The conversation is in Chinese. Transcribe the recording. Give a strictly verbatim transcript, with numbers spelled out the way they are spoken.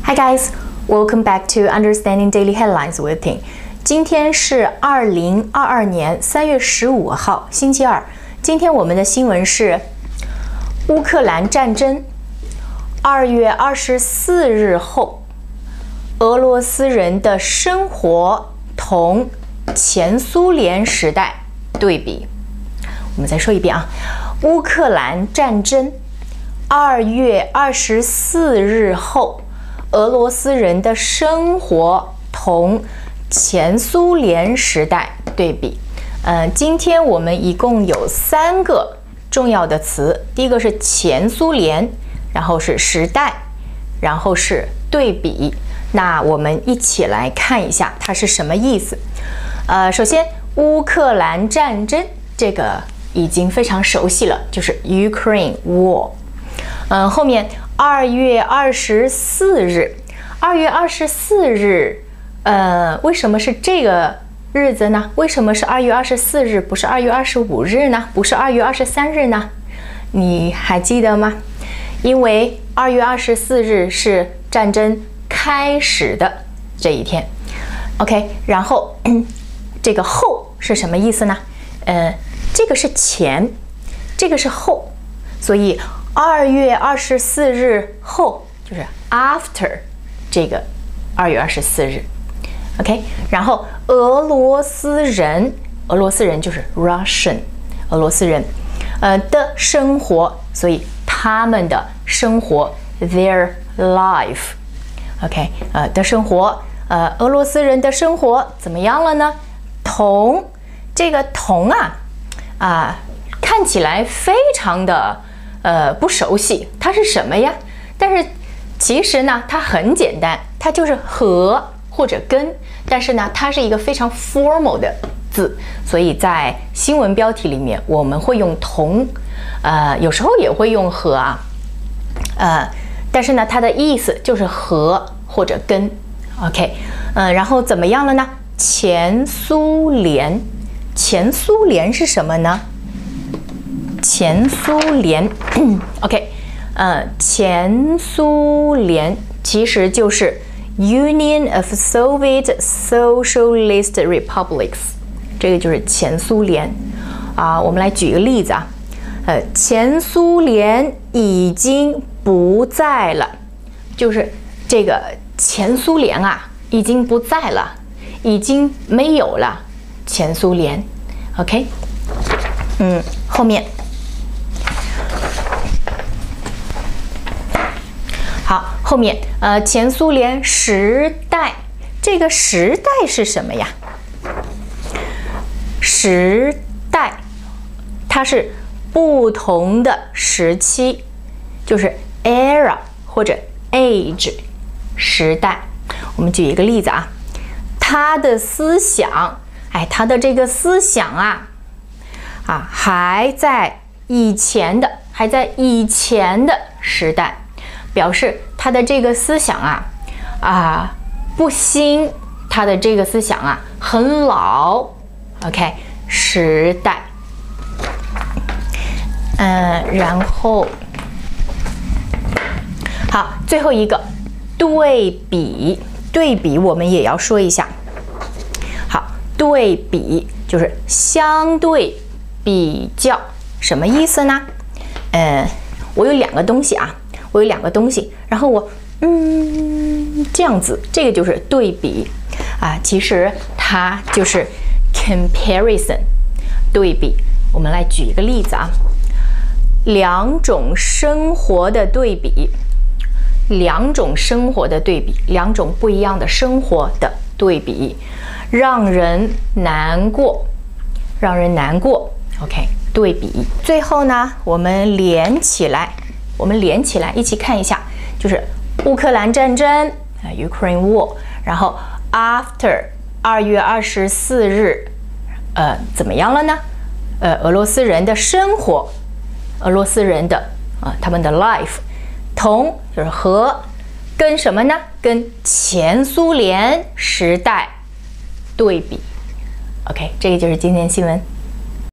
Hi guys, welcome back to Understanding Daily Headlines with Ting. 今天是二零二二年三月十五号，星期二。今天我们的新闻是乌克兰战争。二月二十四日后，俄罗斯人的生活同前苏联时代对比。我们再说一遍啊，乌克兰战争。二月二十四日后，俄罗斯人的生活同前苏联时代对比。呃，今天我们一共有三个重要的词，第一个是前苏联，然后是时代，然后是对比。那我们一起来看一下它是什么意思。呃，首先乌克兰战争这个已经非常熟悉了，就是 Ukraine War。嗯，后面二月二十四日，二月二十四日，呃，为什么是这个日子呢？为什么是二月二十四日，不是二月二十五日呢？不是二月二十三日呢？你还记得吗？因为二月二十四日是战争开始的这一天。OK， 然后这个后是什么意思呢？呃，这个是前，这个是后，所以二月二十四日后就是 after 这个二月二十四日 ，OK。然后俄罗斯人，俄罗斯人就是 Russian， 俄罗斯人，呃的生活，所以他们的生活 their life，OK， 呃的生活，呃俄罗斯人的生活怎么样了呢？同这个同啊啊看起来非常的。呃，不熟悉，它是什么呀？但是其实呢，它很简单，它就是和或者跟。但是呢，它是一个非常 formal 的字，所以在新闻标题里面我们会用同，呃，有时候也会用和啊，呃，但是呢，它的意思就是和或者跟。OK， 呃，然后怎么样了呢？前苏联，前苏联是什么呢？前苏联，OK， 呃，前苏联其实就是 Union of Soviet Socialist Republics， 这个就是前苏联啊。我们来举一个例子啊，呃，前苏联已经不在了，就是这个前苏联啊已经不在了，已经没有了前苏联 ，OK， 嗯，后面。好，后面呃，前苏联时代，这个时代是什么呀？时代，它是不同的时期，就是 era 或者 age 时代。我们举一个例子啊，他的思想，哎，他的这个思想啊，啊，还在以前的，还在以前的时代。表示他的这个思想啊，啊不新，他的这个思想啊很老 ，OK， 时代，嗯，然后好，最后一个对比，对比我们也要说一下。好，对比就是相对比较，什么意思呢？呃，我有两个东西啊。我有两个东西，然后我嗯这样子，这个就是对比啊，其实它就是 comparison 对比。我们来举一个例子啊，两种生活的对比，两种生活的对比，两种不一样的生活的对比，让人难过，让人难过 ，OK， 对比。最后呢，我们连起来。我们连起来一起看一下，就是乌克兰战争啊 ，Ukraine War， 然后 after 二月二十四日，呃，怎么样了呢？呃，俄罗斯人的生活，俄罗斯人的啊、呃，他们的 life， 同就是和，跟什么呢？跟前苏联时代对比。OK， 这个就是今天新闻。